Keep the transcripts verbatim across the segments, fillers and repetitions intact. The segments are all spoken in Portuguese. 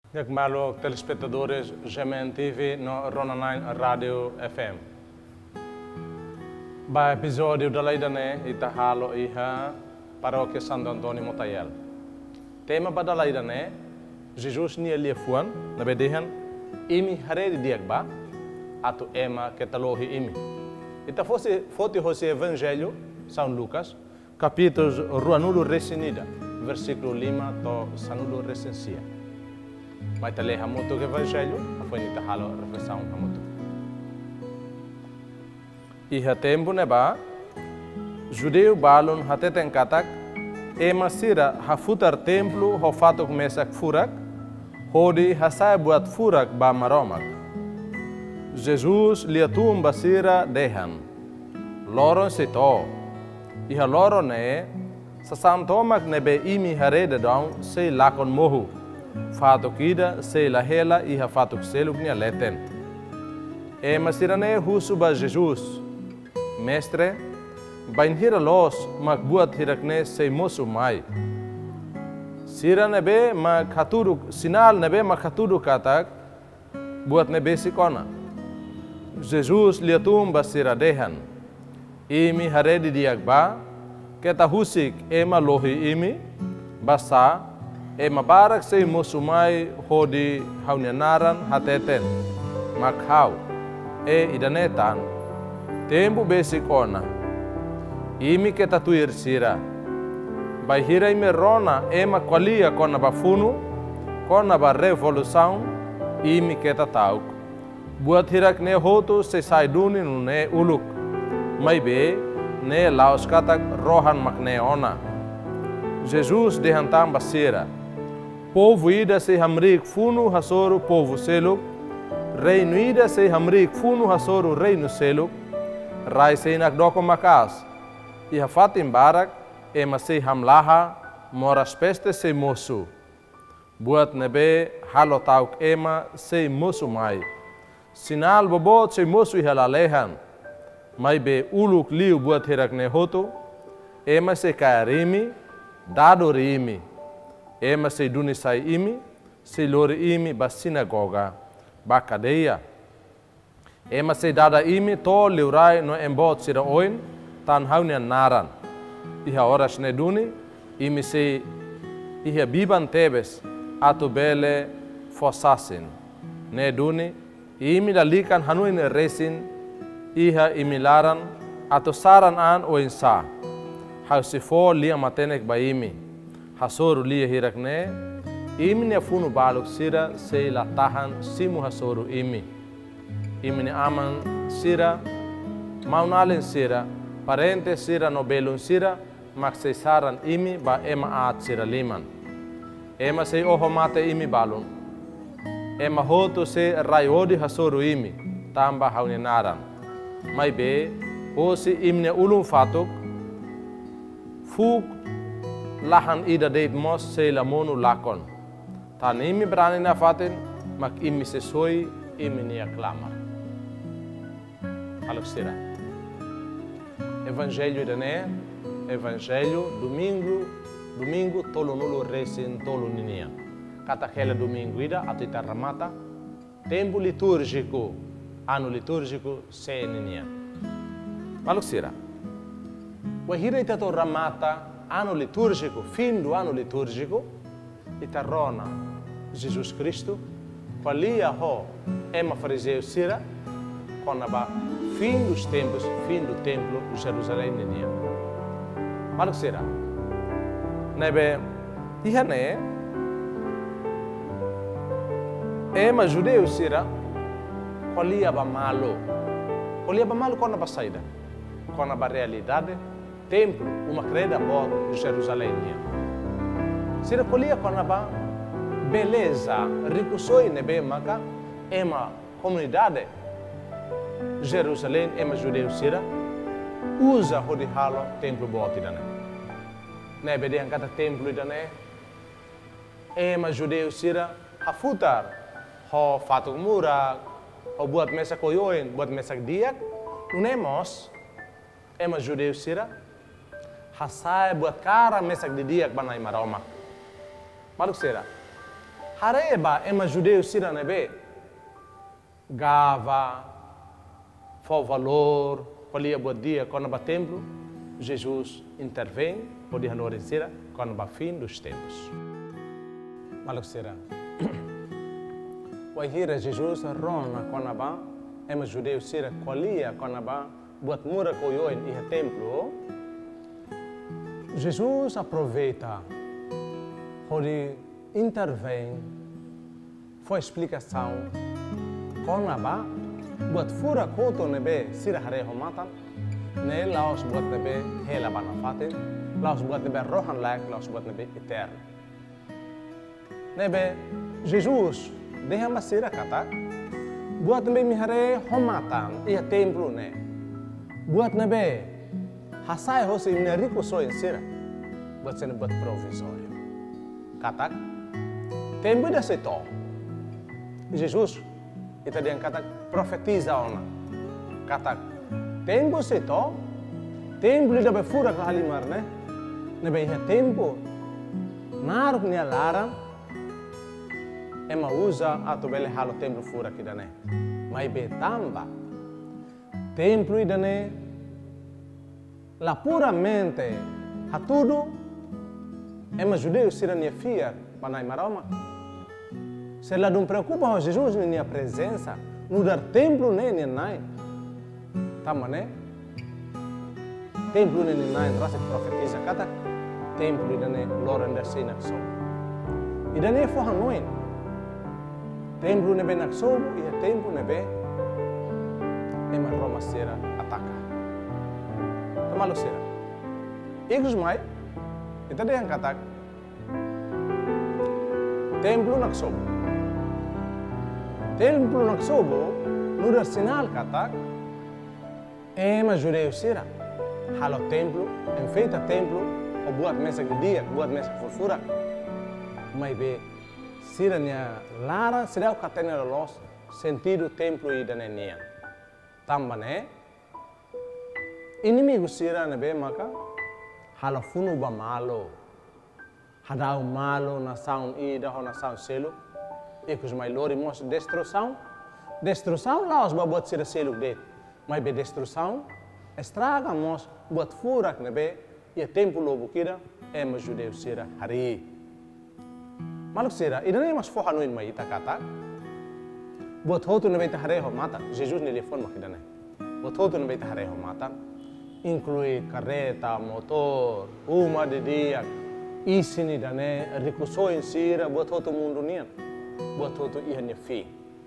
Jak malo telespectadores G M N T V no Rona nine Radio F M. Ba episódio da Leidane ita halo iha paróquia Santo Antônio Motayel. Tema ba da Leidane Jesus ni elia fuan na bedehan imi haredi diak ba atu ema ketalohi imi. Ita fosse foto hosse evangelho São Lucas capítulos ruanulo resinida versículo lima to sanulo resensia. Vai te ler hamuto o evangelho, foi nita halo reflexão hamuto. Iha tempo neba, judeu balon hateten katak, ema sira hafutar templo ho fatok mesak furak, hodi hasai buat furak ba maromak. Jesus liatum basira dehan, loron sito, iha loron ne, sasamtomak nebe imi harede dong se lakon mohu. Fatuk ida se la hela iha fatuk seluk nia leten. E masirane husu ba Jesus, mestre, bain hira los mak buat hirakne se mosu mai. Sira nebe mak hatuduk, sinal nebe mak hatuduk katak, buat nebe sikona. Jesus liatum ba sira dehan, imi haredi diak ba, keta husik ema lohi imi, basa, e mabarak se mosumai hodi haunianaran hateten makhau e idanetan tempo basic ona imi keta tuir sira bai hira ime rona e makwalia kona bafunu kona ba revolução imi keta tauk buat hirak ne hotu se saiduni ne uluk mai be ne laos katak rohan makne ona Jesus dehantam basira povo ida se hamrik funu hasoru povo seluk, reino ida se hamrik funu hasoru reino seluk, rai se inak doko makas, iha fatim barak, ema se hamlaha, moras peste se mosu. Buat nebe halo tauk ema se mosu mai. Sinal bobot se mosu iha lalehan, mai be uluk liu buat hirak nehotu, ema se kairimi, dado rimi. Ema se duni sai imi, se lori imi ba sinagoga, ba cadeia. Ema se dada imi to liurai no embot sira oin, tan haunian naran. Iha oras ne duni, imi se iha biban tebes, atu bele fosasin. Ne duni, imi dalikan hanuin resin, iha imi laran, atu saran an o insa. Hau si fo lia matenek ba imi. Hasoru lia hirakne, imi ne funu baluk sira se la tahan simu hasoru imi. Imi ne aman sira, maunalen sira, parente sira no belun sira, mak se saran imi ba ema aat sira liman. Ema se oho mate imi balun. Ema hotu se raiodi hasoru imi, tamba hauninaran. Mai be, hosi imi ne ulum fatuk, fuk lahan ida deit mos se la monu lakon. Tan imi berani na fatin, mak imi sesoi imi ni aklamar. Alok sira. Evangelho idane, evangelho domingo, domingo tolo nulo resin tolo ninia. Kata kela domingo ida atita ramata, tempo litúrgico, ano litúrgico se ninia. Alok sira. Wahira itato ramata ano litúrgico, fim do ano litúrgico, itarrona Jesus Cristo, falia ho ema fariseu sira, conaba fim dos tempos, fim do templo de Jerusalém nenia. Maluk sira, nebe ihane ema judeu sira, falia ba malo, falia ba malo conaba saída, conaba realidade. Templo, uma creda bot de Jerusalém. Sira colia conaba beleza, ricusoi nebe maka, ema comunidade Jerusalém, ema judeu sira, usa hodi halo templo bot idane. Nebe de kata templo idane, ema judeu sira, hafutar, ho fatuk mura, ho buat mesak koyoin, buat mesak diak, nunemos, ema judeu sira, hasai buat cara mesak di diak banai maroma. Maruk sira. Hareba é uma judeu sira nebe. Gava, for valor, podia boa dia quando va templo, Jesus intervém, podia valorizar quando va fim dos tempos. Malu sira. O hira Jesus rona quando va, é uma judeu sira colia quando va, buat mura coio em iha templo. Jesus aproveita, pode intervém, foi explicação, quando va, buat fura koto nebe sira hare homatan, ne laos buat nebe hela banafatin, laos buat nebe rohan lak, laos buat nebe eterno. Nebe Jesus deha masira katak, buat nebe mihare homatan ia templo ne, buat nebe hasai hosi mineriku so in sira, buat sene buat provisório. Katak, templo da seto. Jesus ita dia katak profetiza ona. Katak, tempo seto, tempo lida befura ka halimar ne, nebe ia tempo naruk ni alarm, ema usa ato bele halo templo fura kidane. Mai be tamba, templo idane, la puramente a tudo, ema judeu sira nia fia panai maroma. Se ela não preocupa com Jesus nem minha presença, no dar templo nem nem nai, tama né? Templo nem nem nai, rasa profetiza kata templo idane loren da sina so. Idane fo hanoin. Templo nebe nak so, ia templo nebe ema Roma sera ataca. Tamalo sera. Ikus mai, ita dia yang kata templo nak so. Templo nak sobo, no dar sinal katak, ema judeu sira. Halo templo, enfeita templo, o buat mesa de dia, buat mesa furfura. Mas be, sira nia lara, sira o catena los, sentido templo e danenia. Tambane, inimigo sira ne be maka, halo funu ba malo, hadau malo na sound i da na sound selo. Ikus mai lori mos destrução, destrução lá os babot sira selo det, mas be destrução estraga mos bot furak nebe e tempo lobo kira é mas judeu sira hari. Maluk sira, ida nem mas forra noin mai itakata. Bot hotu nebe ta hare ho mata, Jesus ne telefone makida ne. Bot hotu nebe ta hare ho mata, inclui carreta, motor, uma de dia, isini dane, ricuso in sira, bot hotu mundo nian. Buat tudo ia nia fi.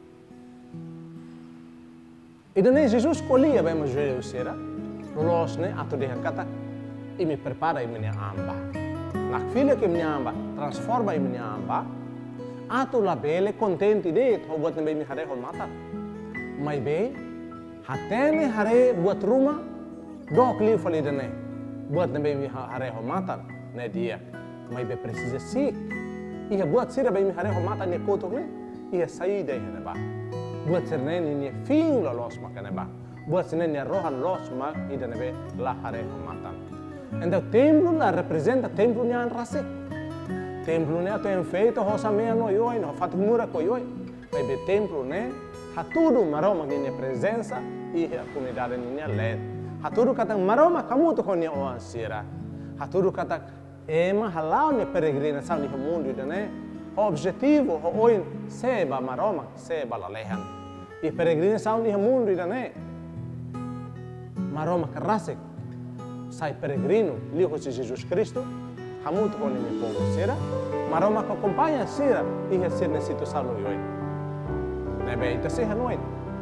E daí Jesus colhia bem mas judeu sera, lolos ne atau dia kata, e me prepara e minha amba. Nak filha que minha amba transforma e minha amba, atau labele contente de, ho buat ne me hare ho mata. Mai be, hatene hare buat rumah, dok li fali dane, buat ne me hare ho mata, ne dia. Mai be precisa si. Ia buat sira bem hare ho mata ne koto ne ia saída ia neba buat sirne ne fing lo los maka neba buat sirne ne rohan los mak ida nebe la hare ho mata então templo la representa templo ne an rase templo ne ato enfeito ho samea no yoi no fat mura ko yoi vai be templo ne ha tudo maroma ne presença e a comunidade ne le ha tudo kata maroma kamu to konia o sira ha tudo kata ema halau ne peregrinação no mundo né o objetivo o oin seba maroma seba la lehan e peregrinação no mundo né maroma karasek sai peregrino liho de Jesus Cristo hamut com ne povo sera maroma que acompanha sera e ser nessa situação no oi né bem então se hanoi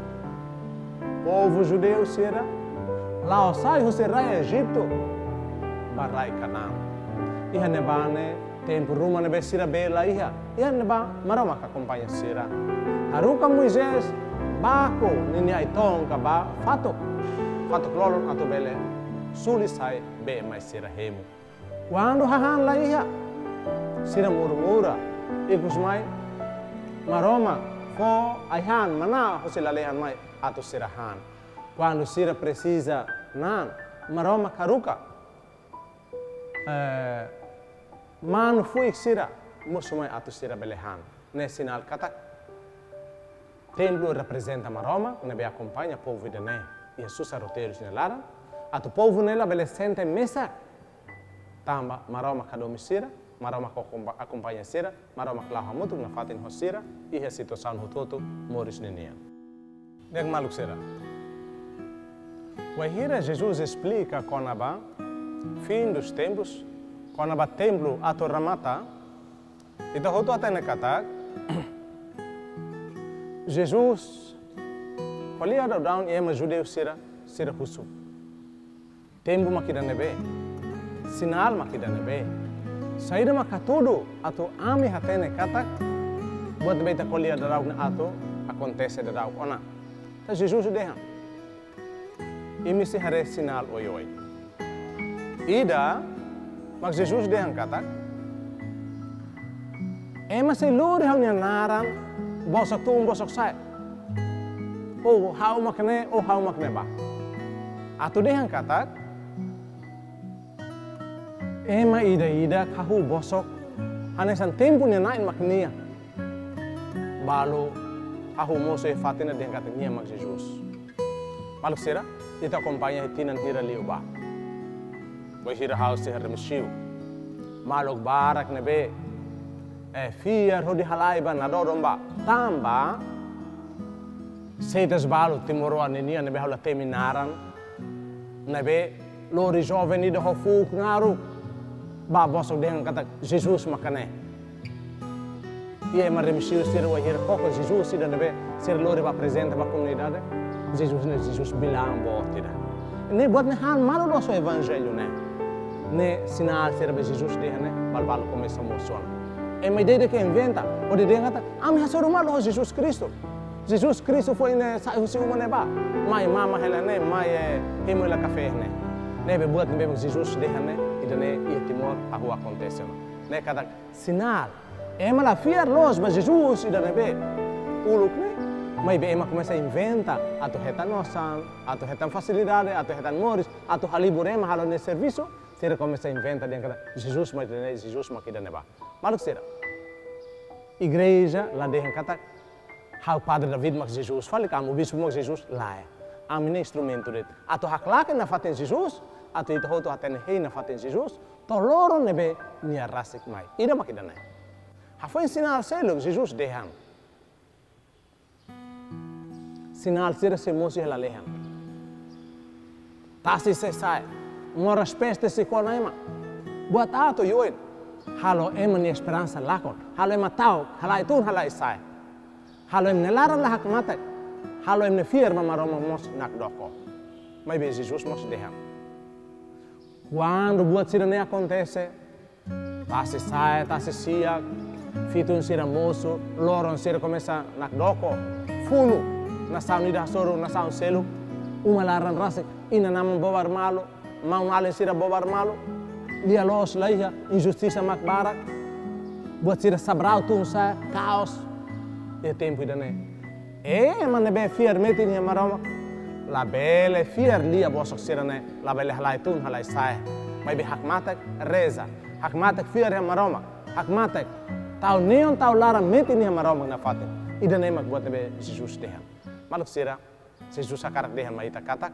povo judeu sera lá sai o serai Egito barai Canaã. Iha nebane tempo rumah nebe sira bela iha iha neba marama ka acompanha sira haruka Moisés bako nini aitong ka ba fato fato klolon ato bele sulisai be mai sira hemu quando hahan la iha sira murmura ikus mai maroma fo aihan mana hosila lehan mai ato sira han quando sira precisa nan maroma karuka eh, man fui sira musumai atu sira belehan nesse sinal katak. Templo representa a Roma, nebe acompanha o povo de né, Jesus aroteiros nelaram, a tu povo nela bele senta em mesa, tamba Roma cadomicira, Roma acompanha sira, Roma clava muito na fatin hosira e a situação hototo moris nenia. Deg maluk sira. Wahira Jesus explica quando aba fim dos tempos, quando aba templo atoramata, e tá hoto até na katak. Jesus, quando ia dar down, ia judeu sira, sira husu. Tempo makida nebe, sinal makida nebe. Saída makatudo atau ami hatene katak, buat beta kolia darau na ato, acontece darau ona. Ta Jesus deha. Imi se hare sinal oi oi. Ida, mak Jesus deha katak. Ema se lori hal naran, bosok tu bosok sai. Oh, hau makne, oh hau makne ba. Atu deha katak. Ema ida ida kahu bosok hanesan tempo nia nain maknia. Balu kahu moso e fatina deha katak nia mak Jesus. Maluk sira, ita acompanha hitinan hira liu ba. Boy hira house se hermesiu. Maluk barak nebe. Eh fiar hodi halai ba nadodom ba. Tamba seitas balu timoro anenia nebe hala terminaran. Nebe lori jovem ida hofuk ngaru. Ba bosok dengan kata Jesus makane. Ia maremisiu sira wa hira koko Jesus ida nebe sira lori ba presente ba comunidade. Jesus ne Jesus bilang bo tidak. Ne buat ne han malu doso evangelho ne. Ne sinal sira be Jesus de ne bal bal começa moção. E ma ideia que inventa o de den kata ami hasoro malo Jesus Cristo. Jesus Cristo foi ne sa husi uma ne ba. Mai mama hela ne mai e himo la café ne. Ne be buat ne be Jesus de ne. Ne ia timor ahu acontece ne kada sinal ema la fiar los ba Jesus ida nebe uluk ne mai be ema começa a inventa ato hetan nosan ato hetan facilidade ato hetan moris ato haliburema halo ne serviço sera começa a inventa den kada Jesus mai ne Jesus makida neba maluk sera igreja la dehan kata hau padre David mak Jesus fale kamu bispo mak Jesus lá amine instrumento det ato haklake na faten Jesus atau itu hoto atene hei na faten Jesus to loro nebe nia rasik mai ida makida nai hafo sinal selo Jesus dehan sinal sira se mosi hela lehan tasi se sai moras peste se kona ema buat ato yoin halo ema ni esperança lakon halo ema tau halai tun halai sai halo em nelaran lahak mata halo em ne firma maroma mos nak doko mai be Jesus mos dehan. Quando buat sira ne acontece, tasi sai, tasi siak, fitun sira moso, loron sira começa nak doko, funu, na saun ida soro, na saun selu, uma laran rasik, ina naman bobar malo, maun alen sira bobar malo, dia los laiha, injustiça mak barak, buat sira sabrau tun sa, caos, e tempo ida ne. E man ne be fiar meti ni maroma. La bele fiar lia bosok sira ne la bele halai tun halai sai mai be hak matak reza hak matak fiar ya maroma hak matak tau neon tau lara meti ni maroma na fatin ida ne mak buat be Jesus dehan maluk sira Jesus akarak dehan mai ta katak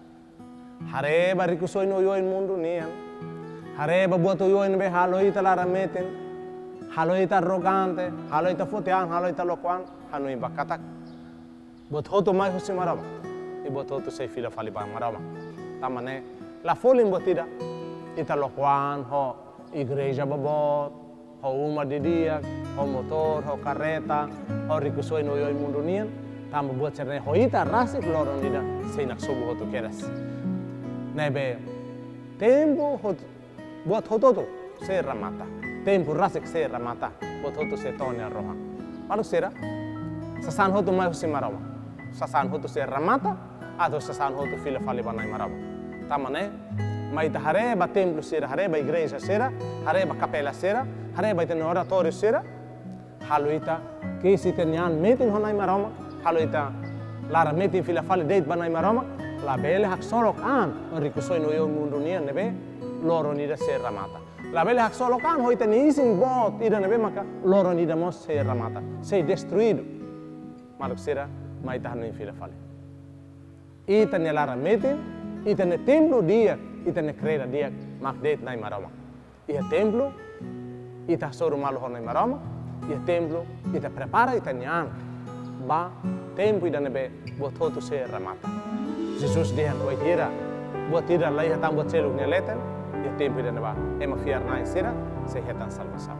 hare bariku soi no yoin mundu nian hare ba buat yoin be haloi ta lara metin haloi ta arrogante haloi ta fotean haloi ta lokuan hanoi ba katak buat hoto mai husi maroma ibu tu saya fila fali bang marama, tamane la folim botida, ita lokuan ho igreja babot, ho uma de dia, ho motor, ho carreta, ho rikusoi no yoi mundunian, tamu buat cerne ho ita rasik loron ida, sei nak subuh ho tu keras. Nebe tempo ho buat ho tu sei ramata, tempo rasik sei ramata, buat ho tu sei tonya roha. Malu sera, sasan ho tu mai husi marama, sasan ho tu sei ramata. Atau sasan hotu fila fali banai marama. Tamane, mai ta hare ba templo sera, hare ba igreja sera, hare ba capela sera, hare ba ten oratorio sera. Haluita que si tenyan metin honai marama, haluita lara metin fila fali date banai marama, la bele hak sorok an, rikusoi no yo mundunia nebe, loro nida sera mata. La vele hak solo kan hoi ten ising bot ida nebe maka loron ida mos se ramata, se destruído. Marok sira mai tahan no fila fale. Ita ne lara metin, ita ne templo dia, ita ne creda dia mak det nai marama. Ia templo, ita soru malu honai marama, ia templo, ita prepara ita nyang. Ba tempo ida nebe buat hotu se ramata. Jesus dia koi hira, buat tidak lai hatam buat seluk ne leten. Ia tempo ida neba ema fiar nai sira se hetan salvação.